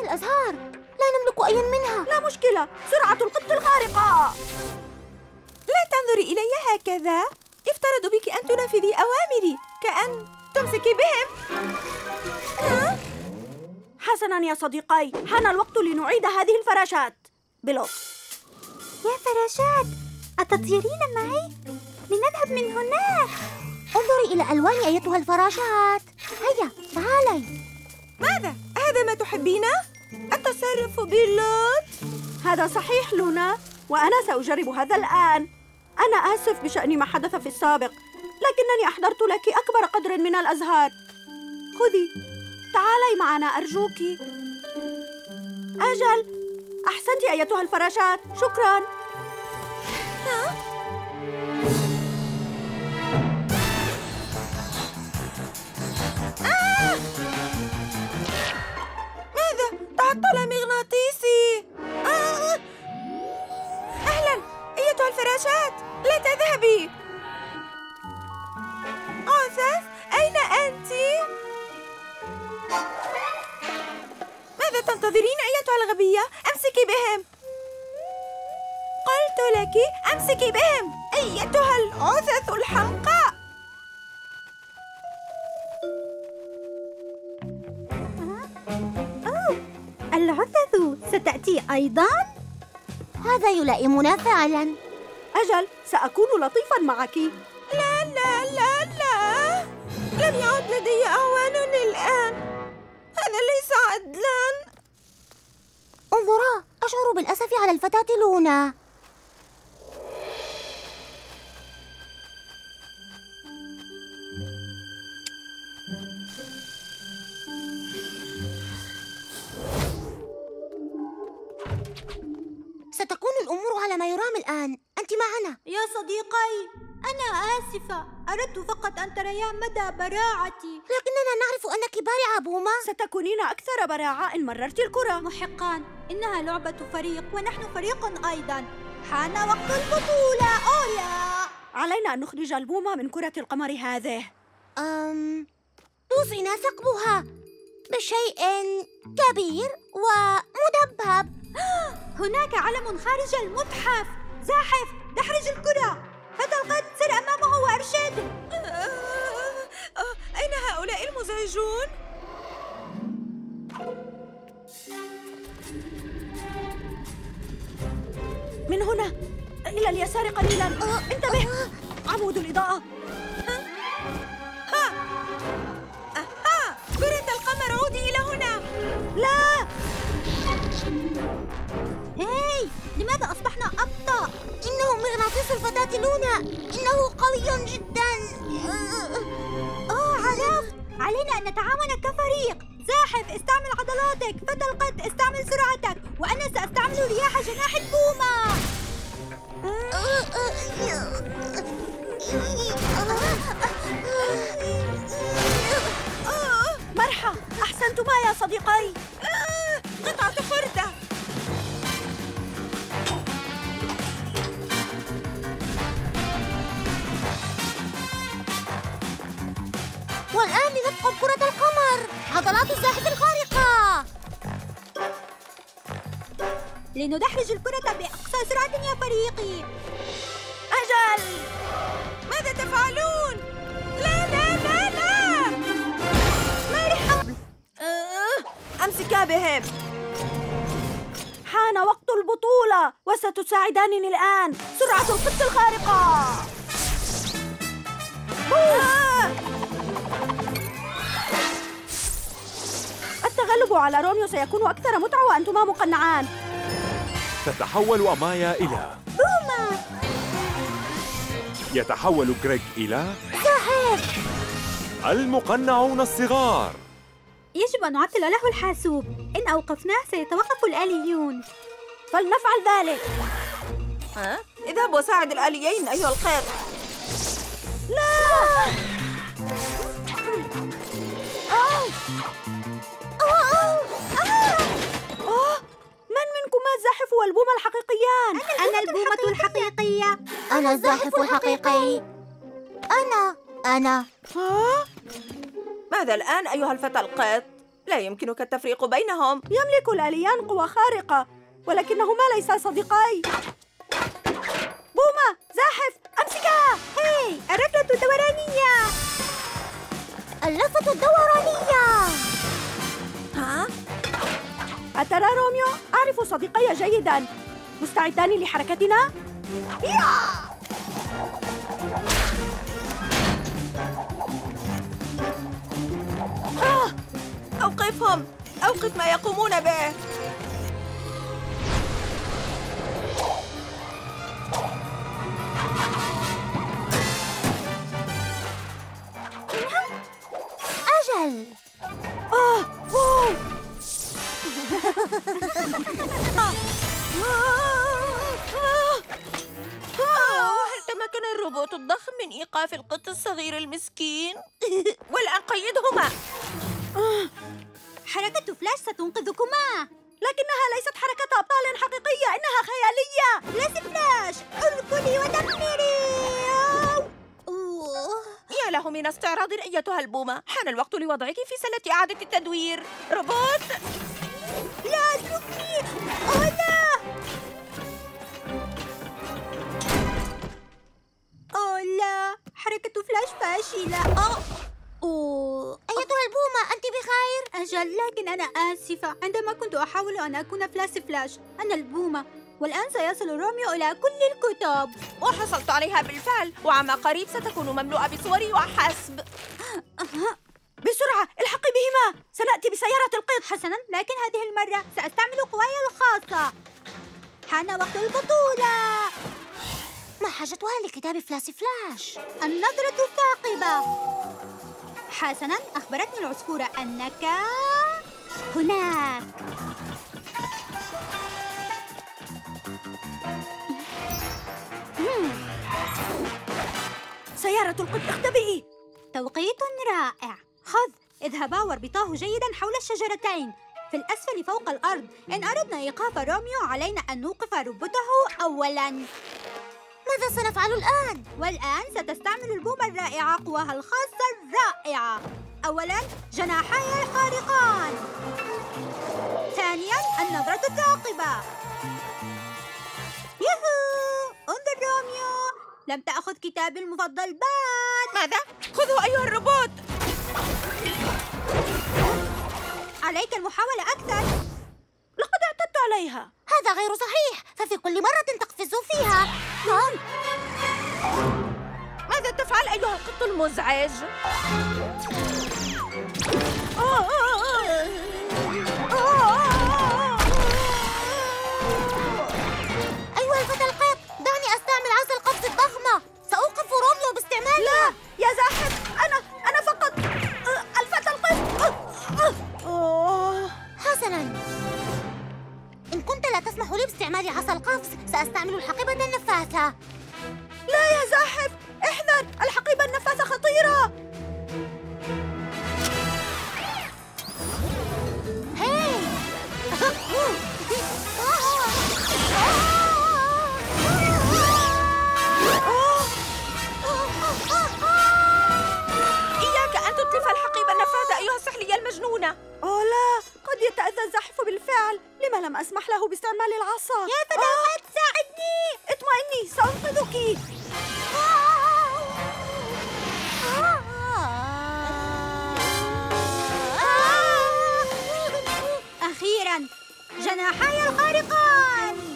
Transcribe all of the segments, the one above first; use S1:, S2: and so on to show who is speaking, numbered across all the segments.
S1: الأزهار، لا نملك أي منها.
S2: لا مشكلة، سرعة القط الخارقة.
S3: لا تنظري إلي هكذا، افترض بك أن تنفذي أوامري كأن تمسكي بهم.
S2: حسناً يا صديقي، حان الوقت لنعيد هذه الفراشات بلطف.
S1: يا فراشات، أتطيرين معي؟ لنذهب من هناك. انظري إلى ألواني أيتها الفراشات. هيا تعالي.
S3: ماذا؟ هذا ما تحبينه؟ التصرف بلطف؟
S2: هذا صحيح لونا، وأنا سأجرب هذا الآن. أنا آسف بشأن ما حدث في السابق، لكنني أحضرت لك أكبر قدر من الأزهار. خذي، تعالي معنا أرجوك. أجل، أحسنت أيتها الفراشات، شكراً.
S3: ماذا؟ تعطل مغناطيسي. أهلاً أيتها الفراشات، لا تذهبي. عزف، أين أنت؟ ماذا تنتظرين أيتها الغبية؟ أمسكي بهم. قلت لك أمسكي بهم أيتها العثث الحمقاء.
S1: العثث ستأتي أيضاً؟ هذا يلائمنا فعلاً.
S2: أجل، سأكون لطيفاً معك.
S3: لا لا لا لا، لم يعد لدي أعوان الآن. هذا ليس عدلاً.
S1: انظرا، أشعر بالأسف على الفتاة لونا. ستكون الأمور على ما يرام الآن. أنت معنا
S4: يا صديقي، أنا آسفة، أردت فقط أن تريا مدى براعتي.
S1: لكننا نعرف أنك بارعة بوما.
S2: ستكونين أكثر براعة إن مررت الكرة.
S4: محقاً، إنها لعبة فريق ونحن فريق أيضاً. حان وقت البطولة. أولا،
S2: علينا أن نخرج البومة من كرة القمر هذه.
S1: توصينا ثقبها بشيء كبير ومدبب.
S4: هناك علم خارج المتحف. زاحف، دحرج الكرة. فتى القط، سر أمامه وأرشده.
S3: أين هؤلاء المزعجون؟
S2: من هنا إلى اليسار قليلاً. انتبه، عمود الإضاءة.
S3: كرة القمر، عودي إلى هنا.
S2: لا،
S4: هاي، لماذا أصبحنا أبطأ؟
S1: إنه مغناطيس الفتاة لونا، إنه قوي جدا.
S4: عرفت، علينا أن نتعاون كفريق. زاحف، استعمل عضلاتك. فتى القط، استعمل سرعتك. وأنا سأستعمل رياح جناح البومة.
S2: مرحى، أحسنتما يا صديقي.
S3: قطعة خردة.
S1: والآن لنفقد كرة القمر. عضلات الزاحف الخارقة.
S4: لندحرج الكرة بأقصى سرعة يا فريقي.
S2: أجل،
S3: ماذا تفعلون؟ لا لا لا لا.
S2: مرحى.
S3: أمسكا بهم.
S2: حان وقت البطولة وستساعدانني الآن. سرعة القط الخارقة. التغلب على روميو سيكون أكثر متعة وأنتما مقنعان.
S5: تتحول أمايا إلى
S1: بوما.
S5: يتحول غريغ إلى
S1: زاحف.
S5: المقنعون الصغار.
S4: يجب أن نعطل له الحاسوب. إن أوقفناه سيتوقف الآليون.
S2: فلنفعل ذلك.
S3: اذهب وساعد الآليين أيها القط.
S2: لا! من منكما الزاحف والبومة الحقيقيان؟
S4: أنا البومة الحقيقية.
S1: أنا الزاحف الحقيقي. أنا
S3: ماذا الآن أيها الفتى القط؟ لا يمكنك التفريق بينهم.
S2: يملك الآليان قوى خارقة، ولكنهما ليسا صديقي. بومة، زاحف، أمسكها!
S4: هاي الركلة الدورانية.
S1: اللفة الدورانية.
S3: ها؟
S2: أترى روميو؟ أعرف صديقي جيداً. مستعدان لحركتنا؟
S3: أوقفهم! أوقف ما يقومون به!
S1: أجل.
S2: واو!
S3: هل تمكن الروبوت الضخم من إيقاف القط الصغير المسكين؟ والآن قيدهما!
S4: حركة فلاش ستنقذكما.
S2: لكنها ليست حركة أبطال حقيقية، إنها خيالية.
S4: فلاش فلاش، اركضي ودمري.
S3: يا له من استعراض أيتها البومة. حان الوقت لوضعك في سلة إعادة التدوير. روبوت،
S4: لا اتركني. لا. لا، حركة فلاش فاشلة.
S1: أيتها البومة، أنت بخير؟
S4: أجل، لكن أنا آسفة. عندما كنت أحاول أن أكون فلاش، أنا البومة، والآن سيصل روميو إلى كل الكتب.
S3: وحصلت عليها بالفعل، وعما قريب ستكون مملوءة بصوري وحسب.
S2: بسرعة، الحقي بهما. سنأتي بسيارة القط.
S4: حسناً، لكن هذه المرة سأستعمل قواي الخاصة. حان وقت البطولة.
S1: ما حاجتها لكتاب فلاش؟
S4: النظرة الثاقبة. حسناً، أخبرتني العصفورة أنك هناك.
S2: سيارة القط، اختبئي.
S4: توقيت رائع. خذ، اذهبا واربطاه جيداً حول الشجرتين في الأسفل فوق الأرض. إن أردنا إيقاف روميو علينا أن نوقف روبوته أولاً.
S1: ماذا سنفعل الآن؟
S4: والآن ستستعمل البومة الرائعة قواها الخاصة الرائعة. أولاً، جناحاي الخارقان. ثانياً، النظرة الثاقبة. يوهو! انظر روميو، لم تأخذ كتابي المفضل بعد.
S3: ماذا؟ خذه أيها الروبوت!
S4: عليك المحاولة أكثر.
S2: لقد اعتدت عليها.
S1: هذا غير صحيح، ففي كل مرة تقفز فيها.
S3: ماذا تفعل أيها القط المزعج؟
S1: أيها الفتى القط، دعني أستعمل عصا القفز الضخمة. سأوقف روميو باستعمالها.
S2: لا يا زاحف، أنا فقط الفتى القط.
S1: حسناً، إن كنت لا تسمح لي باستعمال عصا القفز، سأستعمل الحقيبة النفاثة.
S2: لا يا زاحف، احذر، الحقيبة النفاثة خطيرة.
S1: هاي!
S3: إياك أن تتلف الحقيبة النفاثة أيها السحلية المجنونة.
S2: لا، قد يتأذى الزاحف بالفعل. لما لم أسمح له باستعمال العصا؟
S4: يا فتى القط، ساعدني.
S2: اطمئني، سأنقذك.
S4: أخيراً، جناحاي الخارقان.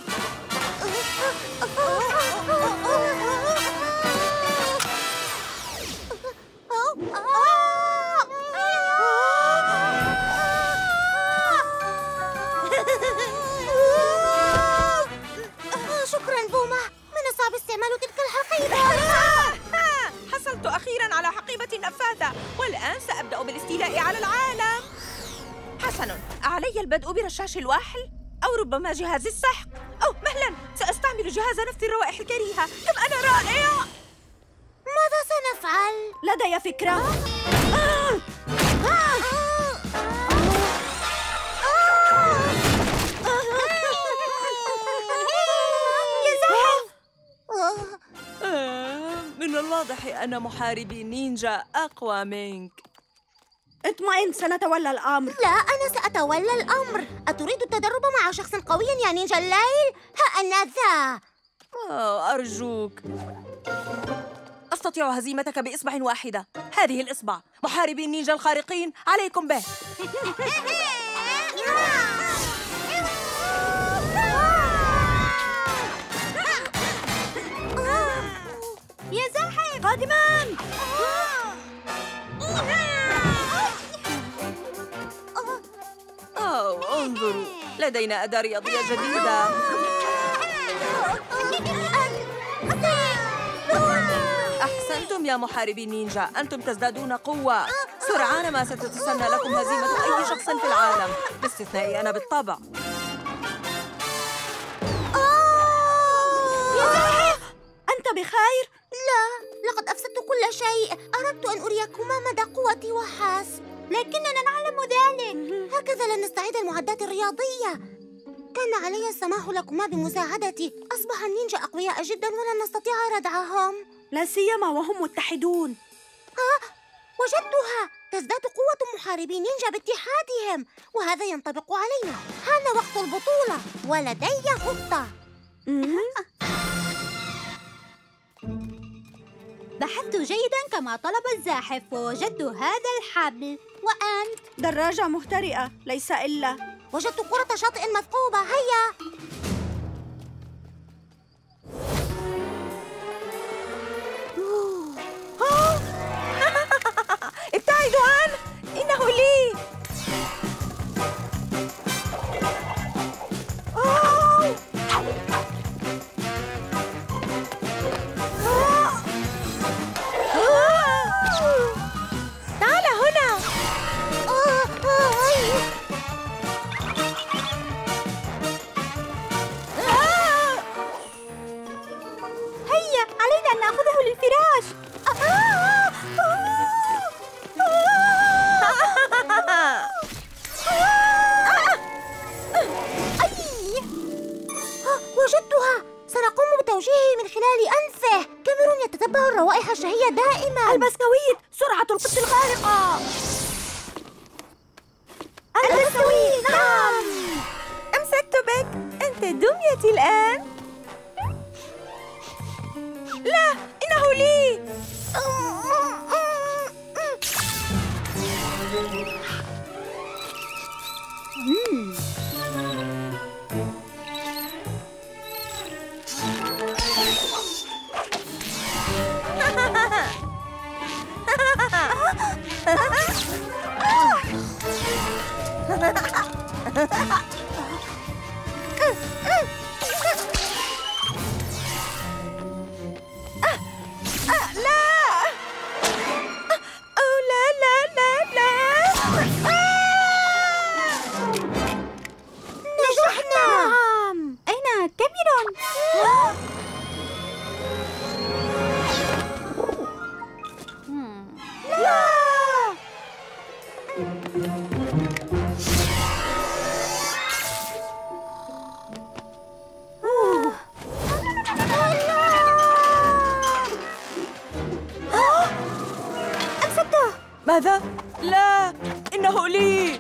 S1: شكراً بومة، من الصعب استعمال تلك الحقيبة.
S3: حصلت أخيراً على حقيبة نفاثة، والآن سأبدأ بالاستيلاء على العالم. حسناً، أعلي البدء برشاش الوحل أو ربما جهاز السحق. مهلاً، سأستعمل جهاز نفث الروائح الكريهة. كم أنا رائع!
S1: ماذا سنفعل؟
S2: لدي فكرة.
S3: من الواضح أن محاربي نينجا أقوى منك.
S2: اطمئن، سنتولى الأمر.
S1: لا، أنا سأتولى الأمر. أتريد التدرب مع شخص قوي يا نينجا الليل؟ ها أنا ذا.
S3: أرجوك، أستطيع هزيمتك بإصبع واحدة. هذه الإصبع. محاربي النينجا الخارقين، عليكم به.
S4: يا زاحف
S2: قادماً.
S3: انظروا، لدينا أداة رياضية جديدة. أحسنتم يا محاربي النينجا، أنتم تزدادون قوة. سرعان ما ستتسنى لكم هزيمة أي شخص في العالم، باستثنائي أنا بالطبع.
S2: أنت بخير؟
S1: لا، لقد أفسدت كل شيء. أردت أن أريكما مدى قوتي وحسب،
S4: لكننا نعلم ذلك.
S1: هكذا لن نستعيد المعدات الرياضية. كان علي السماح لكما بمساعدتي. أصبح النينجا أقوياء جدا ولن نستطيع ردعهم،
S2: لا سيما وهم متحدون.
S1: وجدتها. تزداد قوة محاربي نينجا باتحادهم، وهذا ينطبق علينا. حان وقت البطولة ولدي خطة.
S4: بحثت جيدا كما طلب الزاحف ووجدت هذا الحبل. وأنت؟
S2: دراجة مهترئة، ليس إلا.
S1: وجدت كرة شاطئ مثقوبة. هيا.
S3: ابتعدوا عنه، إنه لي. تعال هنا.
S4: هيا، علينا أن نأخذه للفراش.
S1: وجدتها. سنقوم بتوجيهه من خلال أنفه. كاميرون يتتبع الروائح الشهية دائما.
S2: البسكويت، سرعة القط الخارقة.
S1: البسكويت، نعم.
S3: أمسكت بك، أنت دميتي الآن. لا، إنه لي. ماذا؟ لا، إنه لي.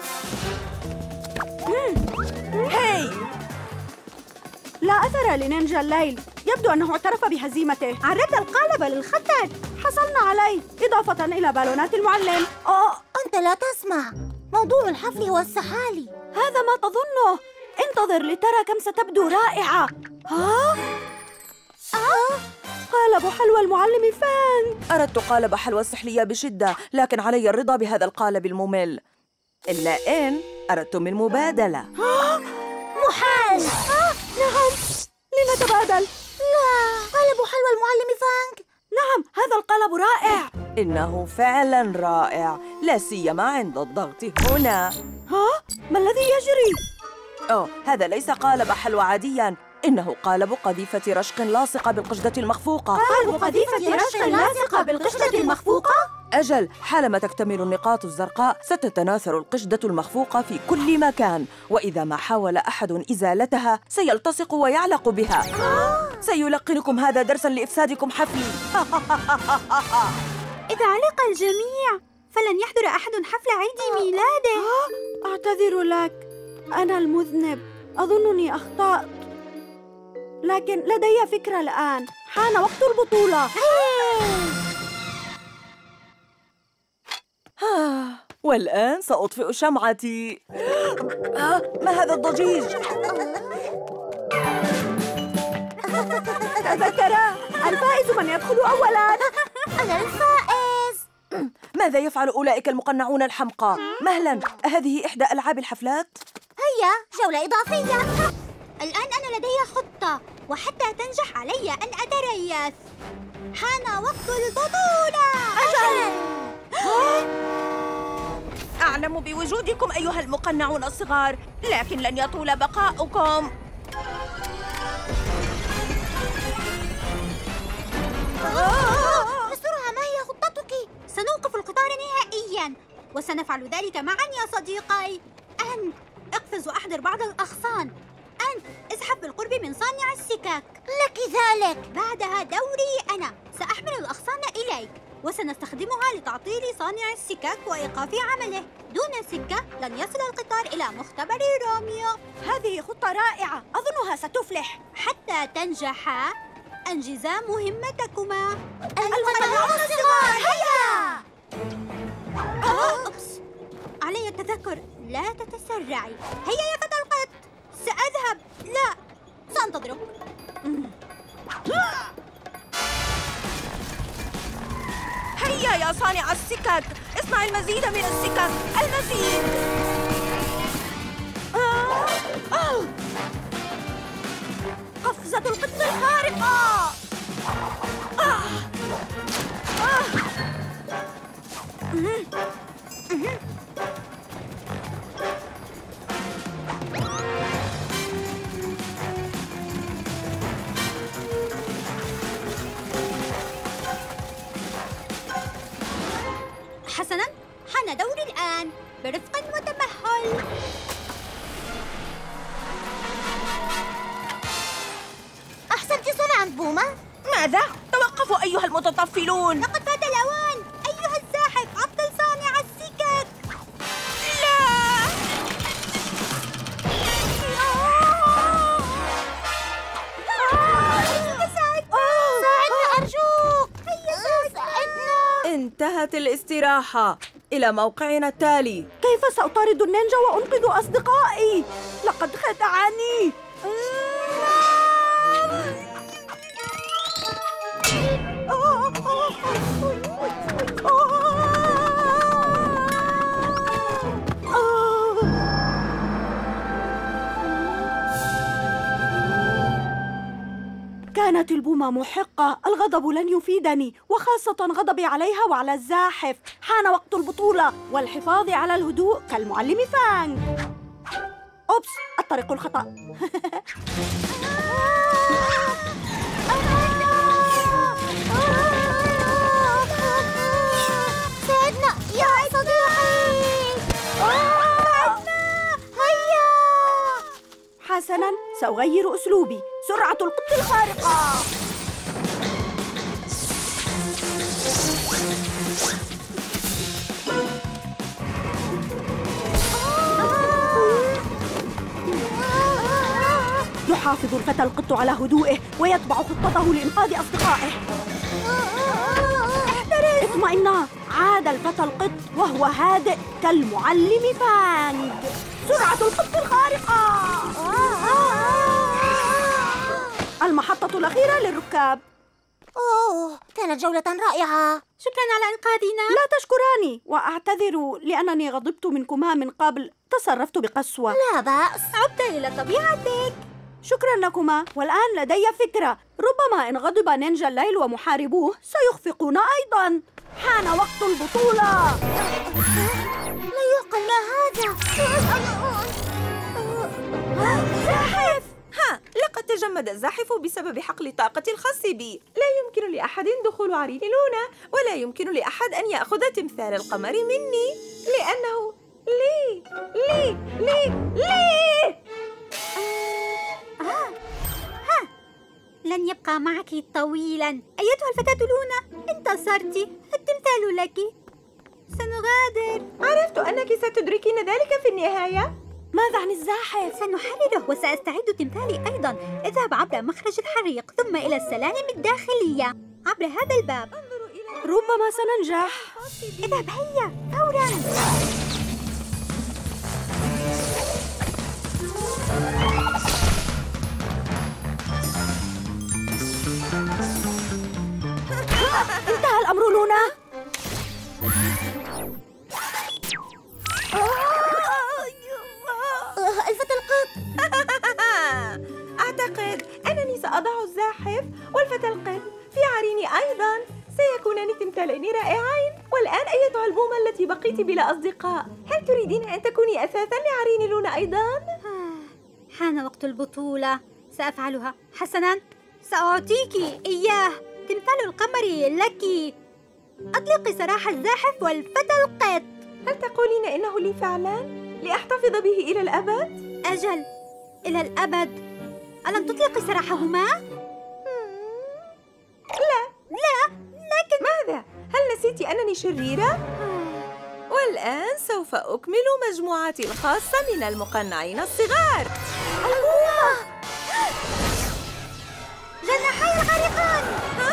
S3: هاي،
S2: لا أثر لنينجا الليل، يبدو أنه اعترف بهزيمته.
S4: عرض القالب للخطر.
S2: حصلنا عليه، إضافة إلى بالونات المعلم.
S1: أنت لا تسمع. موضوع الحفل هو السحالي.
S2: هذا ما تظنه. انتظر لترى كم ستبدو رائعة. قالب حلوى المعلم فانك.
S3: أردت قالب حلوى السحلية بشدة، لكن علي الرضا بهذا القالب الممل. إلا إن أردتم المبادلة.
S1: محال.
S2: نعم، لنتبادل.
S1: لا، قالب حلوى المعلم فانك.
S2: نعم، هذا القالب رائع.
S3: إنه فعلاً رائع، لا سيما عند الضغط هنا.
S2: ما الذي يجري؟
S3: هذا ليس قالب حلوى عادياً، إنه قالب قذيفة رشق لاصقة بالقشدة المخفوقة.
S4: قالب قذيفة رشق لاصقة بالقشدة المخفوقة؟
S3: أجل، حالما تكتمل النقاط الزرقاء ستتناثر القشدة المخفوقة في كل مكان، وإذا ما حاول أحد إزالتها سيلتصق ويعلق بها. سيلقنكم هذا درساً لإفسادكم حفلي.
S4: إذا علق الجميع فلن يحضر أحد حفل عيد ميلاده.
S2: أعتذر لك، أنا المذنب، أظنني أخطأت، لكن لدي فكرة الآن. حان وقت البطولة.
S6: والآن سأطفئ شمعتي. ما هذا الضجيج؟
S2: تذكرا، الفائز من يدخل أولاً.
S1: أنا الفائز.
S6: ماذا يفعل أولئك المقنعون الحمقى؟ مهلاً، أهذه إحدى ألعاب الحفلات؟
S1: هيا جولة إضافية.
S4: الآن أنا لدي خطة، وحتى تنجح علي أن أتريث. حان وقت البطولة.
S3: أجل! أعلم بوجودكم أيها المقنعون الصغار، لكن لن يطول بقاؤكم.
S1: بسرعة، ما هي خطتك؟
S4: سنوقف القطار نهائياً، وسنفعل ذلك معاً يا صديقي. أنت اقفز وأحضر بعض الأغصان. أنت ازحف بالقرب من صانع السكك.
S1: لك ذلك.
S4: بعدها دوري أنا، سأحمل الأغصان إليك، وسنستخدمها لتعطيل صانع السكك وإيقاف عمله. دون سكة لن يصل القطار إلى مختبر روميو.
S2: هذه خطة رائعة، أظنها ستفلح.
S4: حتى تنجحا، أنجزا مهمتكما.
S1: المقنعون الصغار، هيا!
S4: أوبس، علي التذكر، لا تتسرعي. هيا يا فتى القط، سأذهب. لا، سأنتظرك.
S3: هيا يا صانع السكك، اصنع المزيد من السكك، المزيد.
S2: قفزة القط الخارقة.
S4: حسناً، حان دوري الآن. برفق وتمهل.
S1: أحسنت صنعاً بومة.
S3: ماذا؟ توقفوا أيها المتطفلون.
S4: لقد فات الأوان. أيها الزاحف، عطل صانع السكك.
S3: لا!
S1: ساعدنا أرجوك. ساعدنا.
S6: انتهت الاستراحة. إلى موقعنا التالي.
S2: كيف سأطارد النينجا وأنقذ أصدقائي؟ لقد خدعني. كانت البومة محقة. الغضب لن يفيدني، وخاصة غضبي عليها وعلى الزاحف. حان وقت البطولة والحفاظ على الهدوء كالمعلم فانغ. أوبس، الطريق الخطأ.
S1: ساعدنا يا صديقي. هيا.
S2: حسناً، سأغير أسلوبي. سرعة القط الخارقة. يحافظ الفتى القط على هدوئه ويتبع خطته لإنقاذ أصدقائه. اطمئنا، عاد الفتى القط وهو هادئ كالمعلم فانغ. سرعة القط الخارقة. المحطة الأخيرة للركاب.
S1: كانت جولة رائعة.
S4: شكراً على إنقاذنا.
S2: لا تشكراني، وأعتذر لأنني غضبت منكما من قبل. تصرفت بقسوة.
S1: لا بأس.
S4: عدت إلى طبيعتك.
S2: شكراً لكما. والآن لدي فكرة. ربما إن غضب نينجا الليل ومحاربوه سيخفقون أيضاً. حان وقت البطولة.
S1: لا يعقل، ما هذا؟
S2: زاحف.
S3: لقد تجمد الزاحف بسبب حقل طاقة الخاص بي. لا يمكن لأحد دخول عرين لونا، ولا يمكن لأحد أن يأخذ تمثال القمر مني، لأنه لي.
S4: لن يبقى معك طويلاً. أيتها الفتاة لونا، انتصرت. التمثال لك. سنغادر مغادر.
S3: عرفت أنك ستدركين ذلك في النهاية.
S2: ماذا عن الزاحف؟
S4: سنحرره وسأستعيد تمثالي أيضا. اذهب عبر مخرج الحريق ثم إلى السلالم الداخلية عبر هذا الباب.
S2: ربما سننجح.
S4: اذهب هيا فورا.
S2: انتهى الأمر لونا.
S1: الفتى القط.
S3: أعتقد أنني سأضع الزاحف والفتى القط في عريني أيضاً. سيكونان تمثالين رائعين. والآن أيتها البومة التي بقيت بلا أصدقاء، هل تريدين أن تكوني أثاثاً لعرين لونا أيضاً؟
S4: حان وقت البطولة. سأفعلها. حسناً، سأعطيك إياه. تمثال القمر لك. أطلقي سراح الزاحف والفتى القط.
S3: هل تقولين إنه لي فعلاً؟ لأحتفظ به إلى الأبد؟
S4: أجل، إلى الأبد. ألم تطلقي سراحهما؟ لا، لكن
S3: ماذا؟ هل نسيت أنني شريرة؟ والآن سوف أكمل مجموعتي الخاصة من المقنعين الصغار.
S4: جناحي الغارقان.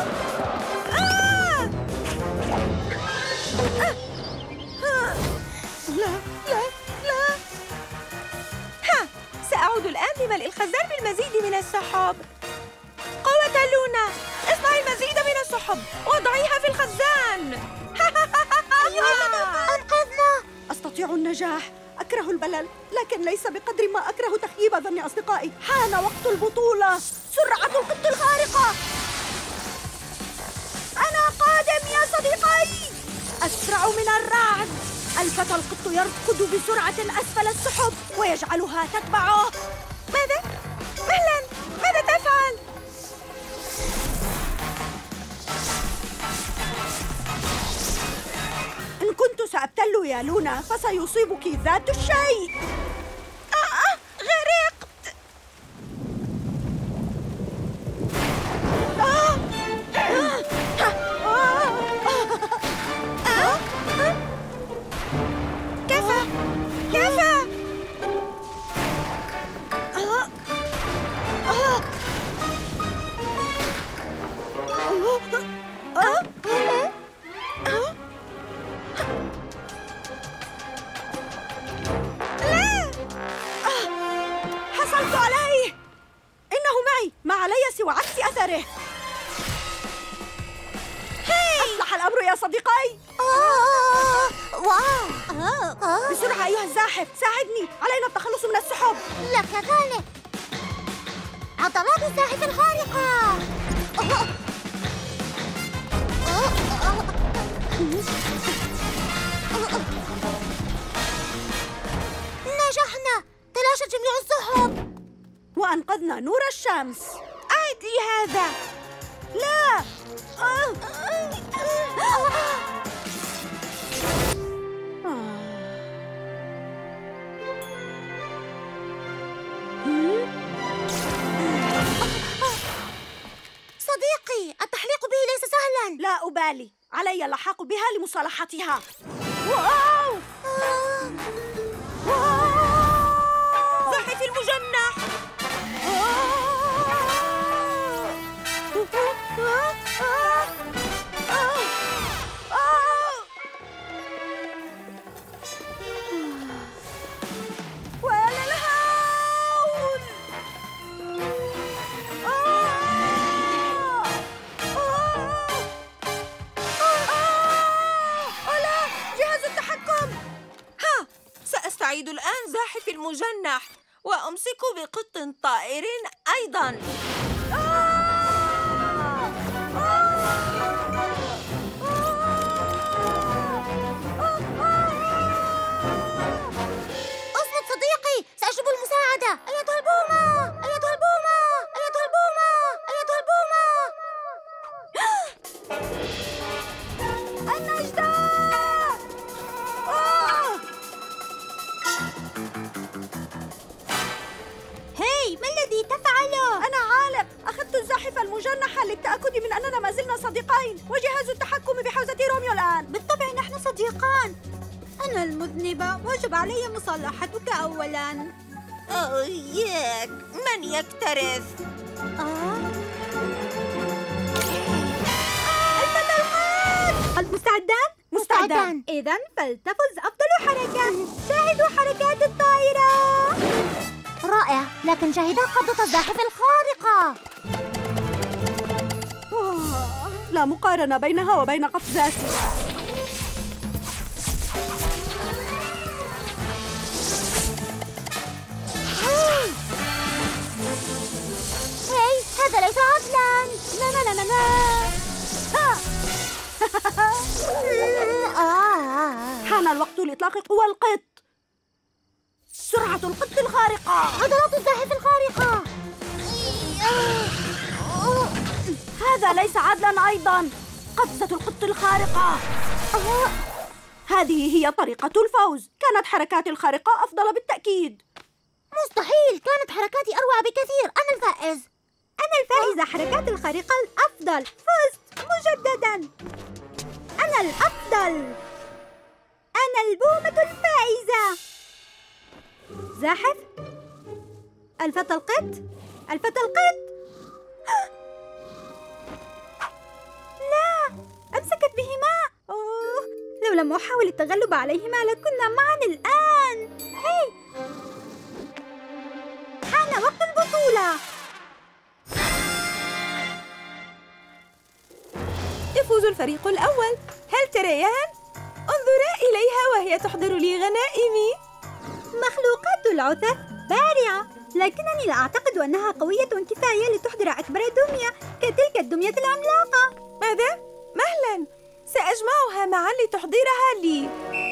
S3: لا. سأعود الآن لملء الخزان بالمزيد من السحب. قوة لونا، اصنعي المزيد من السحب وضعيها في الخزان.
S1: أنقذنا.
S2: أستطيع النجاح. أكره البلل، لكن ليس بقدر ما أكره تخييب ظن أصدقائي. حان وقت البطولة. سرعة القط الخارقة. أنا قادم يا صديقي. أسرع من الرعد. الفتى القط يركض بسرعة أسفل السحب ويجعلها تتبعه.
S3: ماذا؟ مهلا، ماذا تفعل؟
S2: إن كنت سأبتل يا لونا فسيصيبك ذات الشيء.
S3: غرقت. كفى.
S2: حصلت عليه. إنه معي، ما علي سوى عكس أثره. أصلح الأمر يا صديقي.
S1: واو.
S2: بسرعة أيها الزاحف، ساعدني. علينا التخلص من السحب.
S1: لك ذلك. عضلات الزاحف الخارقة. نجحنا. تلاشت جميع السحب.
S2: وأنقذنا نور الشمس.
S3: أعد لي هذا.
S2: لا.
S1: صديقي، التحليق به ليس سهلا.
S2: لا أبالي، علي اللحاق بها لمصالحتها. واو!
S3: زاحف المجنح.
S2: ولا الهول. لا، جهاز التحكم.
S3: سأستعيد الآن زاحف المجنح وأمسك بقط طائر أيضاً.
S1: اصمت صديقي، سأجلب المساعدة. أيتها البومة، أيتها البومة، أيتها البومة، أيتها البومة.
S2: النجدة.
S4: هاي، ما الذي تفعله؟
S2: أنا عالم. أخذت الزاحف المجنحة للتأكد من أننا ما زلنا صديقين، وجهاز التحكم بحوزة روميو الآن.
S4: بالطبع نحن صديقان. أنا المذنبة، وجب علي مصالحتك أولاً.
S3: ياك، من يكترث؟
S4: المستعدان؟
S1: مستعدان.
S4: إذن فلتفز أفضل حركة. شاهدوا حركات الطائرة.
S1: رائع، لكن شاهدا قبضة الزاحف الخارقة.
S2: لا مقارنة بينها وبين قفزاتي.
S1: هاي، هذا ليس عدلاً.
S2: لا لا لا لا. حان الوقت لإطلاق قوى القط. سرعة القط الخارقة.
S1: عضلات الزاحف الخارقة.
S2: هذا ليس عدلاً أيضاً. قفزة القط الخارقة. هذه هي طريقة الفوز. كانت حركاتي الخارقة أفضل بالتأكيد.
S1: مستحيل، كانت حركاتي أروع بكثير. أنا الفائز.
S4: أنا الفائزة. حركات الخارقة الأفضل. فزت مجدداً. أنا الأفضل. أنا البومة الفائزة. زاحف. الفتى القط. الفتى القط. لا، أمسكت بهما. لو لم أحاول التغلب عليهما لكنا معا الآن. هاي، حان وقت البطولة.
S3: يفوز الفريق الأول. هل تريان؟ انظرا إليها وهي تحضر لي غنائمي.
S4: مخلوقات العثث بارعة، لكنني لا أعتقد أنها قوية كفاية لتحضر أكبر دمية كتلك الدمية العملاقة.
S3: ماذا؟ مهلا، سأجمعها معا لتحضيرها لي.